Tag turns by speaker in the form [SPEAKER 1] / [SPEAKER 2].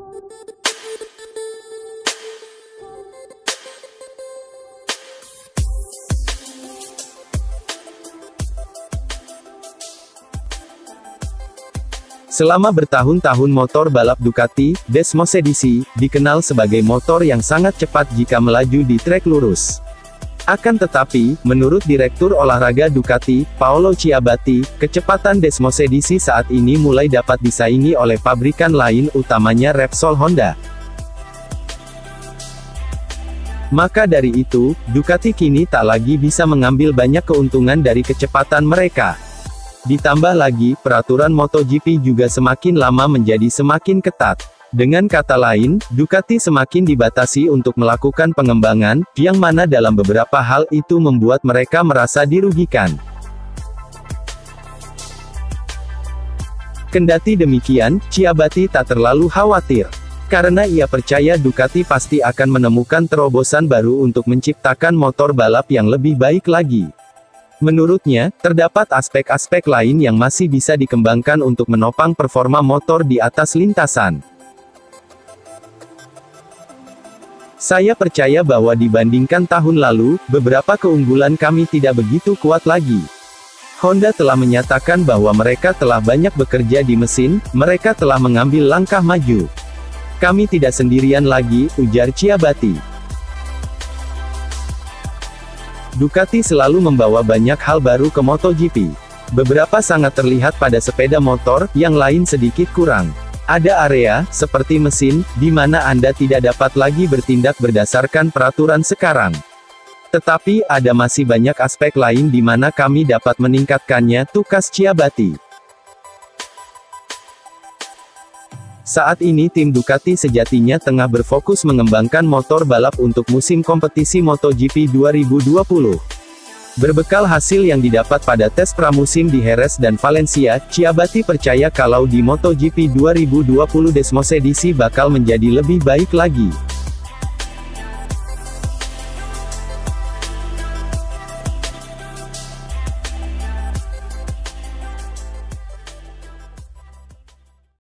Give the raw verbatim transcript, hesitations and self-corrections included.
[SPEAKER 1] Selama bertahun-tahun motor balap Ducati, Desmosedici, dikenal sebagai motor yang sangat cepat jika melaju di trek lurus. Akan tetapi, menurut Direktur Olahraga Ducati, Paolo Ciabatti, kecepatan Desmosedici saat ini mulai dapat disaingi oleh pabrikan lain utamanya Repsol Honda. Maka dari itu, Ducati kini tak lagi bisa mengambil banyak keuntungan dari kecepatan mereka. Ditambah lagi, peraturan MotoGP juga semakin lama menjadi semakin ketat. Dengan kata lain, Ducati semakin dibatasi untuk melakukan pengembangan, yang mana dalam beberapa hal itu membuat mereka merasa dirugikan. Kendati demikian, Ciabatti tak terlalu khawatir. Karena ia percaya Ducati pasti akan menemukan terobosan baru untuk menciptakan motor balap yang lebih baik lagi. Menurutnya, terdapat aspek-aspek lain yang masih bisa dikembangkan untuk menopang performa motor di atas lintasan. Saya percaya bahwa dibandingkan tahun lalu, beberapa keunggulan kami tidak begitu kuat lagi. Honda telah menyatakan bahwa mereka telah banyak bekerja di mesin, mereka telah mengambil langkah maju. Kami tidak sendirian lagi, ujar Ciabatti. Ducati selalu membawa banyak hal baru ke MotoGP. Beberapa sangat terlihat pada sepeda motor, yang lain sedikit kurang. Ada area, seperti mesin, di mana Anda tidak dapat lagi bertindak berdasarkan peraturan sekarang. Tetapi, ada masih banyak aspek lain di mana kami dapat meningkatkannya, tukas Ciabatti. Saat ini tim Ducati sejatinya tengah berfokus mengembangkan motor balap untuk musim kompetisi MotoGP dua ribu dua puluh. Berbekal hasil yang didapat pada tes pramusim di Jerez dan Valencia, Ciabatti percaya kalau di MotoGP dua ribu dua puluh Desmosedici bakal menjadi lebih baik lagi.